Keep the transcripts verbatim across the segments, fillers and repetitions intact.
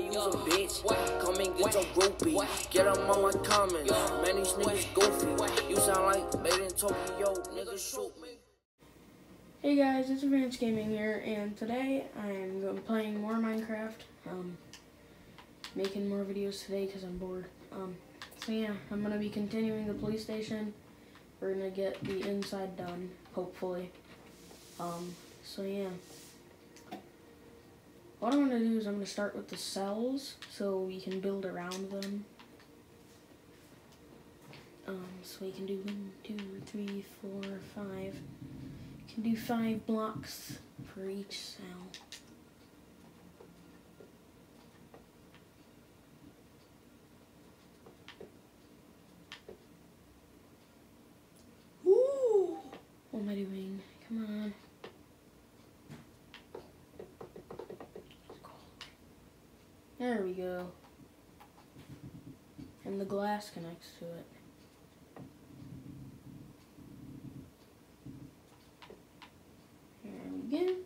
use a bitch. Come and get your groupie. Get them on my comments. Man, these niggas goofy. You sound like made in Tokyo. Niggas shoot me. Hey guys, it's Advanced Gaming here, and today I'm playing more Minecraft. Um, making more videos today because I'm bored. Um, so yeah, I'm gonna be continuing the police station. We're gonna get the inside done, hopefully. Um, so yeah. What I'm gonna do is I'm gonna start with the cells so we can build around them. Um, so we can do one, two, three, four, five. We can do five blocks for each cell. Ooh! What am I doing? Come on. There we go. And the glass connects to it. There we go.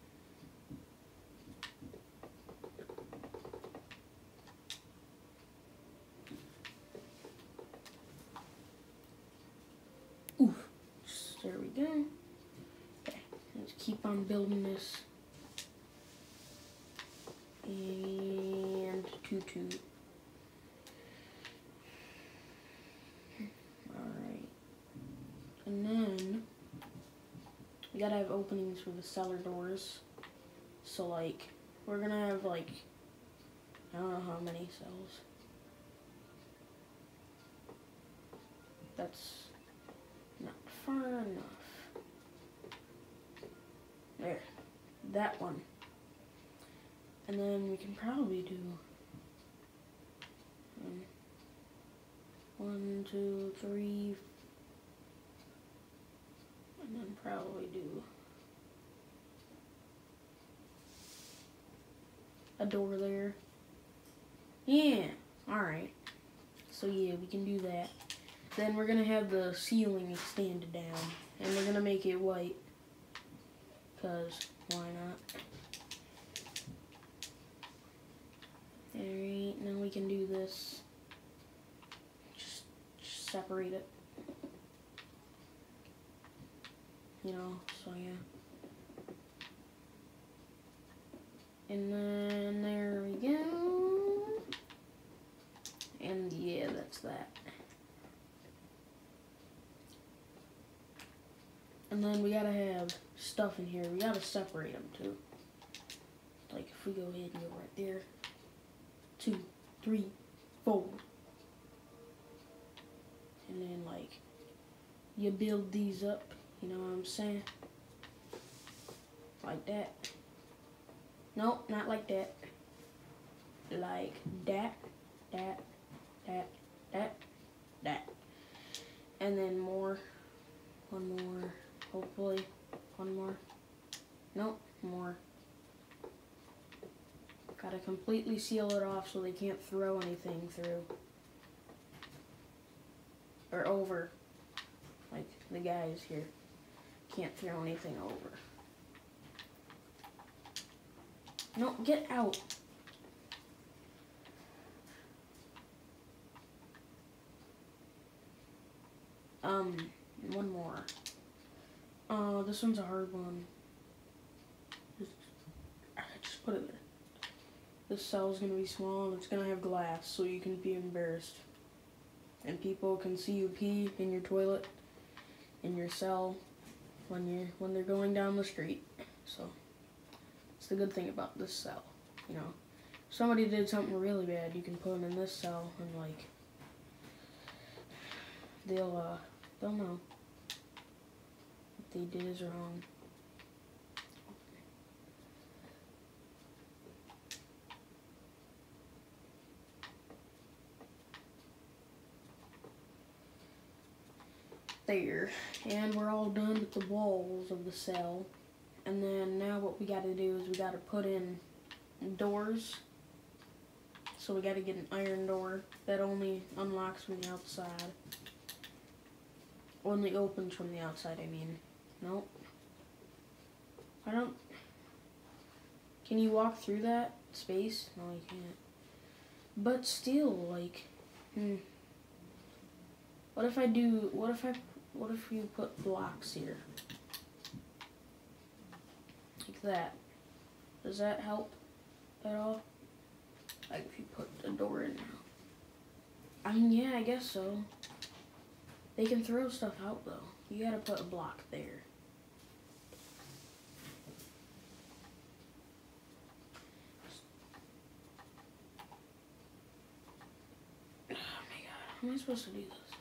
Ooh, there we go. Okay, let's keep on building this. And two, two. Alright. And then we gotta have openings for the cellar doors. So like we're gonna have like I don't know how many cells. That's not far enough. There. That one. And then we can probably do um, one, two, three, and then probably do a door there. Yeah, alright. So yeah, we can do that. Then we're gonna have the ceiling extended down, and we're gonna make it white, cause why not? Alright, now we can do this. Just, just separate it. You know, so yeah. And then there we go. And yeah, that's that. And then we gotta have stuff in here. We gotta separate them too. Like if we go ahead and go right there. Two, three, four. And then like you build these up, you know what I'm saying? Like that. Nope, not like that. Like that, that, that, that, that. And then more. One more, hopefully. One more. Nope, more. Gotta completely seal it off so they can't throw anything through. Or over. Like the guys here. Can't throw anything over. No, get out. Um, one more. Oh, this one's a hard one. Just, just put it there. This cell is going to be small and it's going to have glass so you can be embarrassed. And people can see you pee in your toilet, in your cell, when you're when they're going down the street. So, it's the good thing about this cell, you know. If somebody did something really bad, you can put them in this cell and like, they'll, uh, they'll know what they did is wrong. There, and we're all done with the walls of the cell. And then now what we gotta do is we gotta put in doors. So we gotta get an iron door that only unlocks from the outside. Only opens from the outside, I mean. Nope. I don't... Can you walk through that space? No, you can't. But still, like, hmm. What if I do, what if I, what if you put blocks here? Like that. Does that help at all? Like if you put the door in now. I mean, yeah, I guess so. They can throw stuff out though. You gotta put a block there. Oh my god, how am I supposed to do this?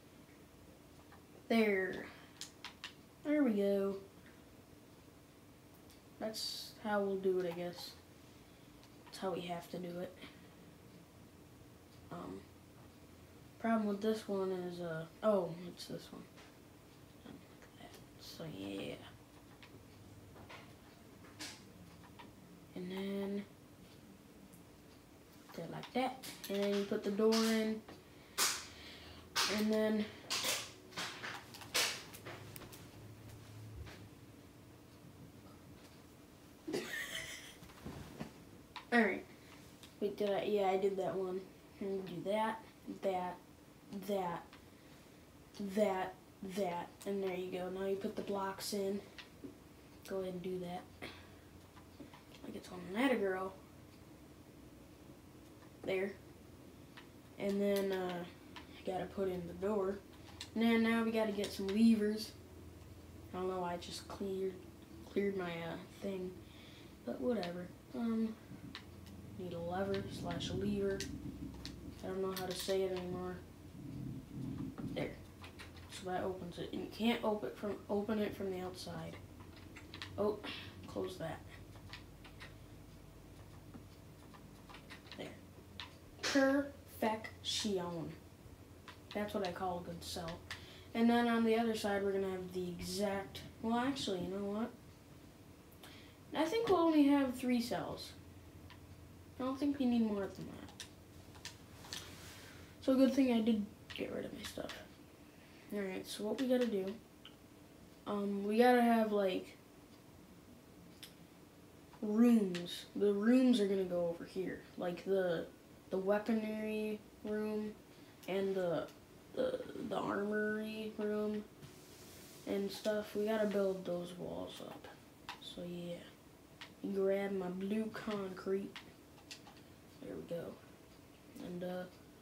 There. There we go. That's how we'll do it, I guess. That's how we have to do it. Um, problem with this one is, uh, oh, it's this one. Like that. So, yeah. And then, do it like that. And then you put the door in. And then, alright. Wait, did I? Yeah, I did that one. And do that, that, that, that, that. And there you go. Now you put the blocks in. Go ahead and do that. Like it's on that girl. There. And then, uh, you gotta put in the door. And then now we gotta get some levers. I don't know why I just cleared, cleared my, uh, thing. But whatever. Um... Need a lever slash a lever. I don't know how to say it anymore. There. So that opens it. And you can't open it from open it from the outside. Oh, close that. There. Perfection. That's what I call a good cell. And then on the other side we're gonna have the exact, well actually, you know what? I think we'll only have three cells. I don't think we need more than that. So good thing I did get rid of my stuff. Alright, so what we gotta do, um, we gotta have like rooms. The rooms are gonna go over here. Like the the weaponry room and the the the armory room and stuff. We gotta build those walls up. So yeah. Grab my blue concrete. There we go. And, uh,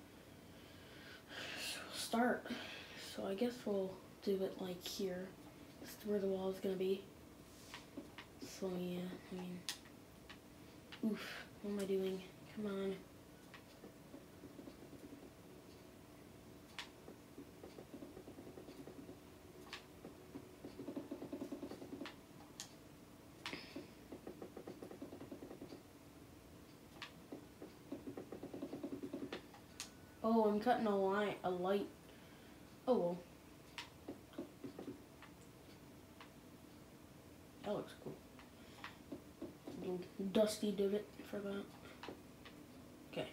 so we'll start. So I guess we'll do it like here. This is where the wall is gonna be. So yeah, I mean, oof, what am I doing? Come on. Oh, I'm cutting a line, a light. Oh well. That looks cool. Little dusty divot for that. Okay.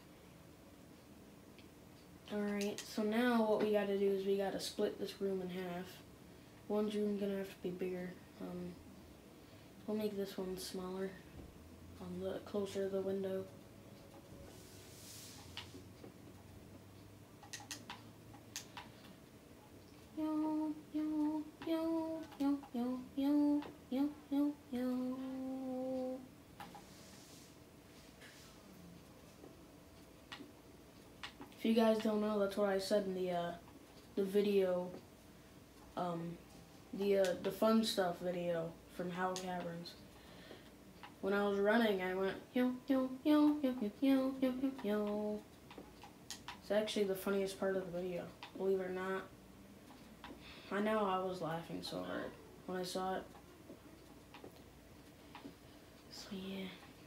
Alright, so now what we gotta do is we gotta split this room in half. One's room gonna have to be bigger. Um, we'll make this one smaller, on the closer to the window. Yo, yo, yo, yo, yo, yo, yo, yo, yo. If you guys don't know, that's what I said in the uh, the video, um, the uh, the fun stuff video from Howell Caverns. When I was running, I went yo, yo, yo, yo, yo, yo, yo, yo, yo. It's actually the funniest part of the video, believe it or not. I know I was laughing so hard when I saw it. So yeah.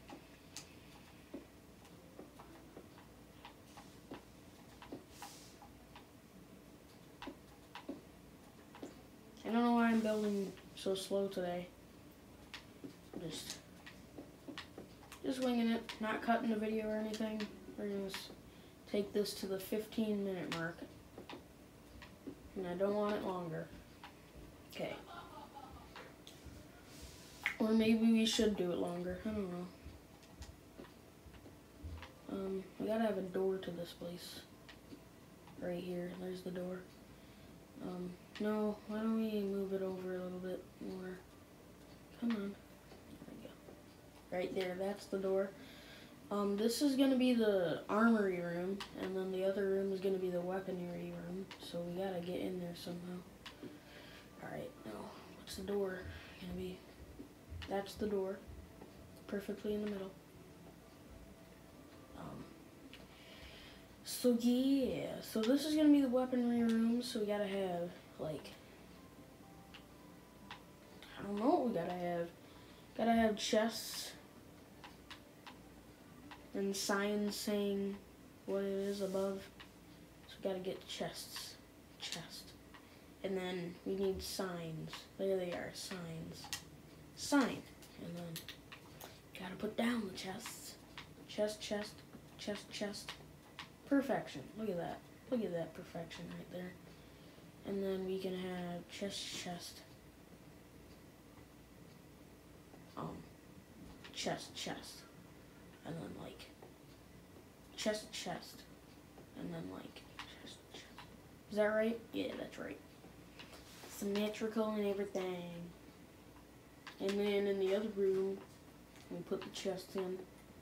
I don't know why I'm building so slow today. Just, just winging it, not cutting the video or anything. We're gonna take this to the fifteen minute mark. And I don't want it longer. Okay. Or maybe we should do it longer. I don't know. Um, we gotta have a door to this place. Right here, there's the door. Um, no, why don't we move it over a little bit more? Come on. There we go. Right there, that's the door. Um, this is gonna be the armory room, and then the other room is gonna be the weaponry room, so we gotta get in there somehow. Alright, now, what's the door gonna be? That's the door. Perfectly in the middle. Um, so yeah, so this is gonna be the weaponry room, so we gotta have, like, I don't know what we gotta have. Gotta have chests and signs saying what it is above. So we gotta get chests. Chest. And then we need signs. There they are, signs. Sign. And then gotta put down the chests. Chest, chest, chest, chest. Perfection. Look at that. Look at that perfection right there. And then we can have chest, chest. Um, chest, chest. And then like chest, chest. And then like chest, chest. Is that right? Yeah, that's right. Symmetrical and everything. And then in the other room, we put the chest in.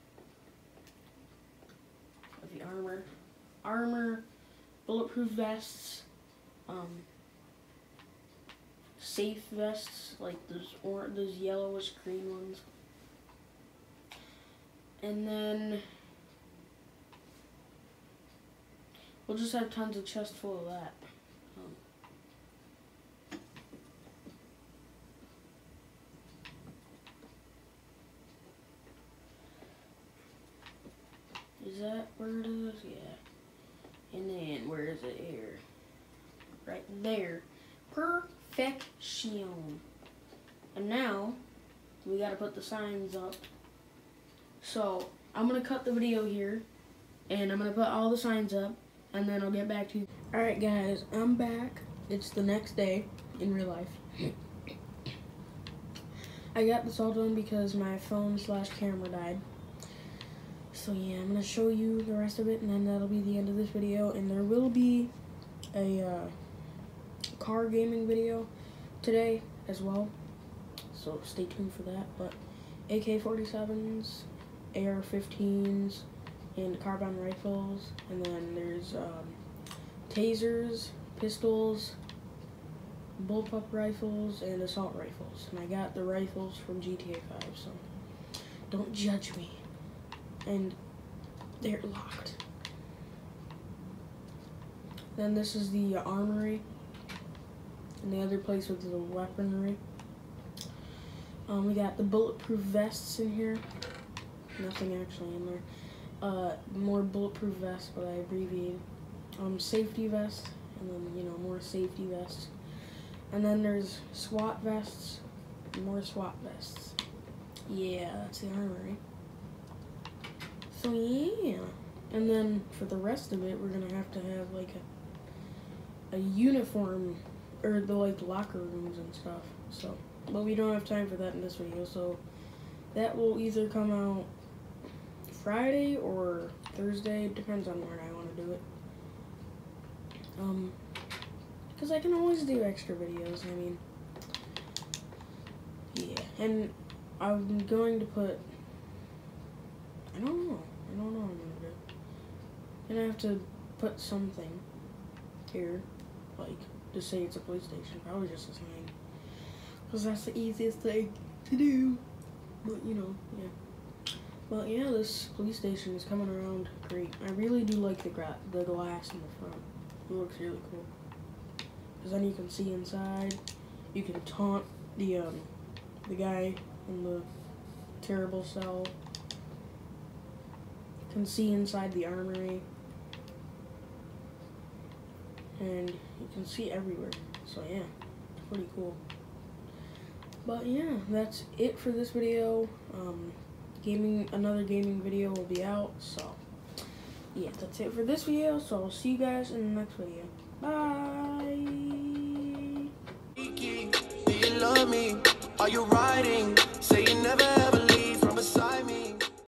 Of the armor. Armor, bulletproof vests, um, safe vests, like those or those yellowish green ones. And then we'll just have tons of chests full of that. Um, is that where it is? Yeah. And then, where is it here? Right there. Perfection. And now, we gotta put the signs up. So, I'm gonna cut the video here, and I'm gonna put all the signs up, and then I'll get back to you. Alright guys, I'm back. It's the next day, in real life. I got this all done because my phone slash camera died. So yeah, I'm going to show you the rest of it, and then that'll be the end of this video. And there will be a uh, car gaming video today as well, so stay tuned for that. But A K forty-sevens, A R fifteens, and carbine rifles, and then there's um, tasers, pistols, bullpup rifles, and assault rifles. And I got the rifles from G T A five, so don't judge me. And they're locked. Then this is the armory, and the other place with the weaponry. Um, we got the bulletproof vests in here. Nothing actually in there. Uh, more bulletproof vests, but I abbreviated. Um, safety vests, and then, you know, more safety vests. And then there's SWAT vests, and more SWAT vests. Yeah, that's the armory. So yeah, and then for the rest of it, we're gonna have to have like a a uniform, or the like locker rooms and stuff. So, but we don't have time for that in this video. So that will either come out Friday or Thursday. Depends on when I want to do it. Um, because I can always do extra videos. I mean, yeah, and I'm going to put. I don't know. I don't know what I'm gonna do. I'm gonna have to put something here, like, to say it's a police station. Probably just a sign. Because that's the easiest thing to do. But, you know, yeah. But, yeah, this police station is coming around great. I really do like the, gra the glass in the front. It looks really cool. Because then you can see inside. You can taunt the, um, the guy in the terrible cell. Can see inside the armory, and you can see everywhere. So yeah, it's pretty cool. But yeah, that's it for this video. Um, gaming, another gaming video will be out. So yeah, that's it for this video. So I'll see you guys in the next video. Bye. Do you love me? Are you riding? Say you never ever.